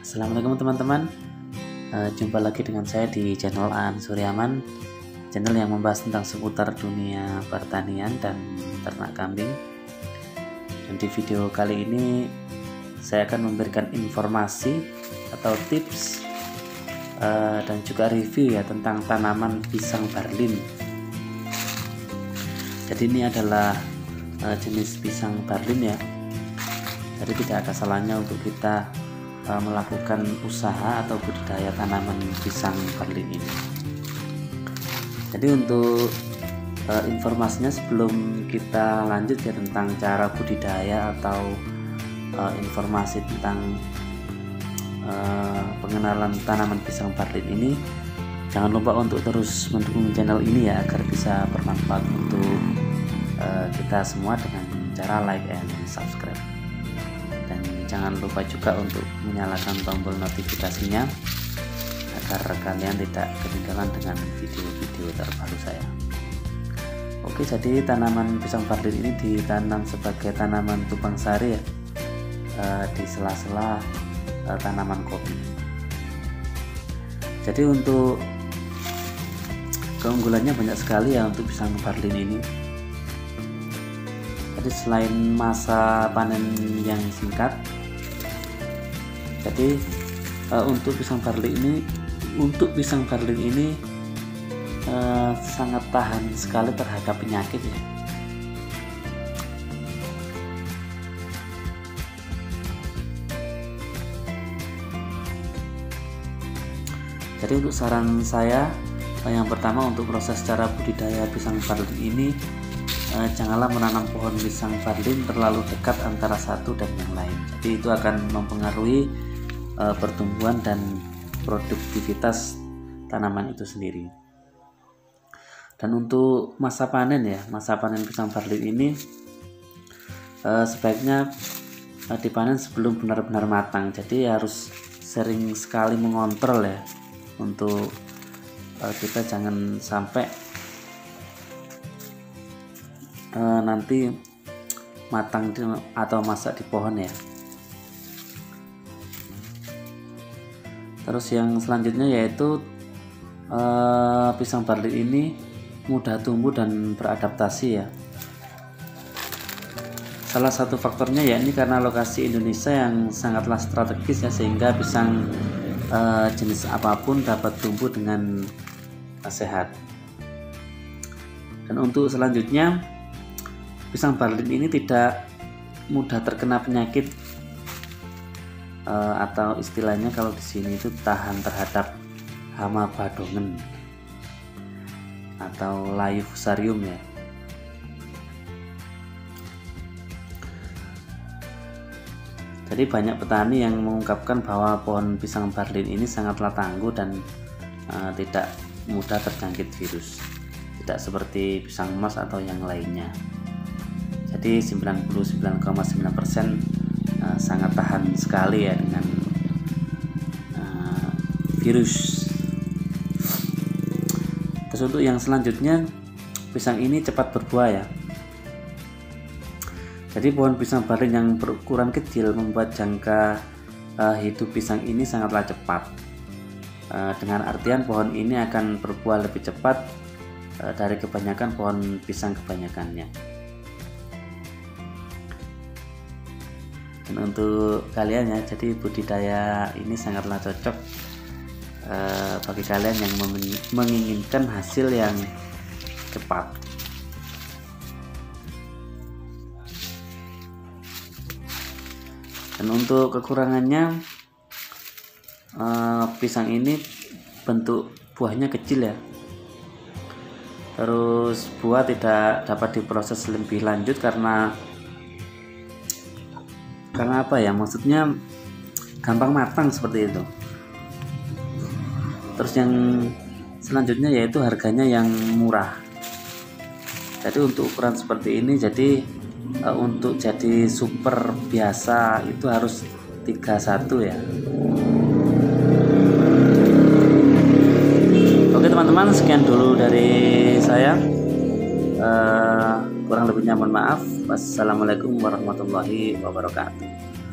Assalamualaikum teman-teman. Jumpa lagi dengan saya di channel Aan Suryaman, channel yang membahas tentang seputar dunia pertanian dan ternak kambing. Dan di video kali ini saya akan memberikan informasi atau tips dan juga review ya tentang tanaman pisang barlin. Jadi ini adalah jenis pisang barlin ya. Jadi tidak ada salahnya untuk kita melakukan usaha atau budidaya tanaman pisang barlin ini. Jadi untuk informasinya sebelum kita lanjut ya tentang cara budidaya atau informasi tentang pengenalan tanaman pisang barlin ini, jangan lupa untuk terus mendukung channel ini ya agar bisa bermanfaat untuk kita semua dengan cara like and subscribe. Dan jangan lupa juga untuk menyalakan tombol notifikasinya agar kalian tidak ketinggalan dengan video-video terbaru saya. Oke, jadi tanaman pisang barlin ini ditanam sebagai tanaman tumpang sari ya, di sela-sela tanaman kopi. Jadi untuk keunggulannya banyak sekali ya untuk pisang barlin ini. Jadi selain masa panen yang singkat, jadi untuk pisang barlin ini sangat tahan sekali terhadap penyakit ya. Jadi untuk saran saya yang pertama untuk proses cara budidaya pisang barlin ini, janganlah menanam pohon pisang barlin terlalu dekat antara satu dan yang lain. Jadi itu akan mempengaruhi pertumbuhan dan produktivitas tanaman itu sendiri. Dan untuk masa panen ya, masa panen pisang barlin ini sebaiknya dipanen sebelum benar-benar matang. Jadi harus sering sekali mengontrol ya, untuk kita jangan sampai nanti matang atau masak di pohon ya. Terus yang selanjutnya yaitu pisang barlin ini mudah tumbuh dan beradaptasi ya. Salah satu faktornya ya ini karena lokasi Indonesia yang sangatlah strategis ya, sehingga pisang jenis apapun dapat tumbuh dengan sehat. Dan untuk selanjutnya, pisang barlin ini tidak mudah terkena penyakit atau istilahnya kalau di sini itu tahan terhadap hama badongen atau layu fusarium ya. Jadi banyak petani yang mengungkapkan bahwa pohon pisang barlin ini sangatlah tangguh dan tidak mudah terjangkit virus, tidak seperti pisang emas atau yang lainnya. Jadi 99,9% sangat tahan sekali ya dengan virus. Terus untuk yang selanjutnya, pisang ini cepat berbuah ya. Jadi pohon pisang barlin yang berukuran kecil membuat jangka hidup pisang ini sangatlah cepat. Dengan artian pohon ini akan berbuah lebih cepat dari kebanyakan pohon pisang kebanyakannya. Dan untuk kalian ya, jadi budidaya ini sangatlah cocok bagi kalian yang menginginkan hasil yang cepat. Dan untuk kekurangannya, pisang ini bentuk buahnya kecil ya. Terus buah tidak dapat diproses lebih lanjut karena apa ya, maksudnya gampang matang seperti itu. Terus yang selanjutnya yaitu harganya yang murah. Jadi untuk ukuran seperti ini, jadi untuk jadi super biasa itu harus 31 ya. Oke teman-teman, sekian dulu dari saya. Kurang lebihnya mohon maaf. Wassalamualaikum warahmatullahi wabarakatuh.